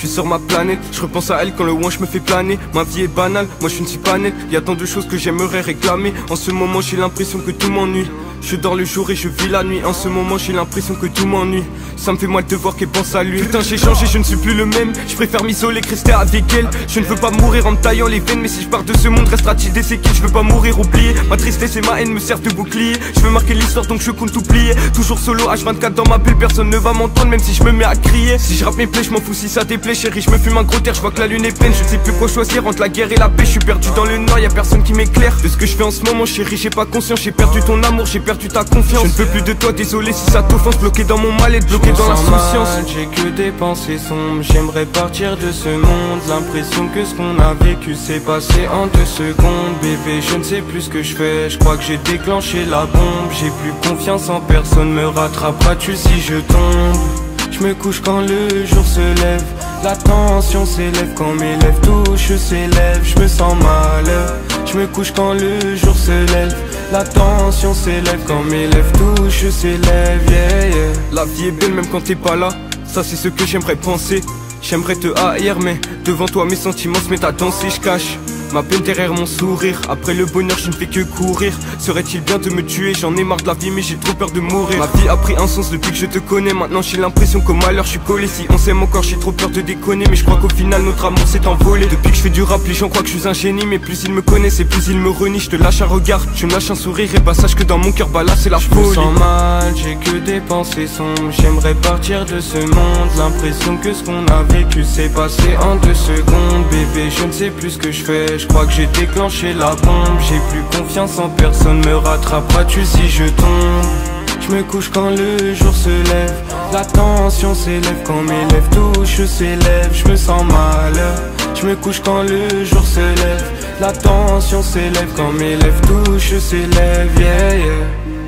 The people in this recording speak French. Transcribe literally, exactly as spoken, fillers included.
suis sur ma planète, je repense à elle quand le wanch me fait planer. Ma vie est banale, moi je ne suis pas net. Y'a tant de choses que j'aimerais réclamer. En ce moment j'ai l'impression que tout m'ennuie. Je dors le jour et je vis la nuit. En ce moment j'ai l'impression que tout m'ennuie. Ça me fait mal de voir qu'elle pense à lui. Putain j'ai changé, je ne suis plus le même. Je préfère m'isoler que rester avec elle. Je ne veux pas mourir en me taillant les veines. Mais si je pars de ce monde restera-t-il des séquelles? Je veux pas mourir oublié. Ma tristesse et ma haine me servent de bouclier. Je veux marquer l'histoire donc je compte oublier. Toujours solo H vingt-quatre dans ma bulle. Personne ne va m'entendre même si je me mets à crier. Si je rappe mes plaies je m'en fous si ça déplaît chérie. Je me fume un gros terre, je vois que la lune est pleine. Je ne sais plus quoi choisir entre la guerre et la paix. Je suis perdu dans le noir, y'a personne qui m'éclaire. De ce que je fais en ce moment chérie, j'ai pas conscience. J'ai perdu ton amour, j'ai perdu ta confiance. Je ne veux plus de toi, désolé si ça t'offense. Bloqué dans mon mal-être, bloqué dans l'insouciance. J'ai que des pensées sombres, j'aimerais partir de ce monde. L'impression que ce qu'on a vécu s'est passé en deux secondes. Bébé je ne sais plus ce que je fais, je crois que j'ai déclenché la bombe. J'ai plus confiance en personne, me rattraperas-tu si je tombe? Je me couche quand le jour se lève, la tension s'élève quand mes lèvres touchent ses lèvres. Je me sens mal, je me couche quand le jour se lève, la tension s'élève quand mes lèvres touchent ses lèvres, yeah, yeah. La vie est belle même quand t'es pas là, ça c'est ce que j'aimerais penser. J'aimerais te haïr mais devant toi mes sentiments se mettent à danser. Je cache ma peine derrière mon sourire. Après le bonheur je ne fais que courir. Serait-il bien de me tuer? J'en ai marre de la vie mais j'ai trop peur de mourir. Ma vie a pris un sens depuis que je te connais. Maintenant j'ai l'impression qu'au malheur je suis collé. Si on s'aime encore j'ai trop peur de déconner. Mais je crois qu'au final notre amour s'est envolé. Depuis que je fais du rap les gens croient que je suis un génie. Mais plus ils me connaissent et plus ils me renient. Je te lâche un regard, tu me lâches un sourire. Et bah sache que dans mon cœur bah là c'est la folie. Je me sens mal, j'ai que des pensées sombres. J'aimerais partir de ce monde. L'impression que ce qu'on a vécu s'est passé en deux secondes. Bébé je ne sais plus ce que je fais, je crois que j'ai déclenché la bombe. J'ai plus confiance en personne, me rattraperas-tu si je tombe? Je me couche quand le jour se lève, la tension s'élève quand mes lèvres touchent ses lèvres. Je me sens mal, je me couche quand le jour se lève, la tension s'élève quand mes lèvres touchent ses lèvres, yeah, yeah.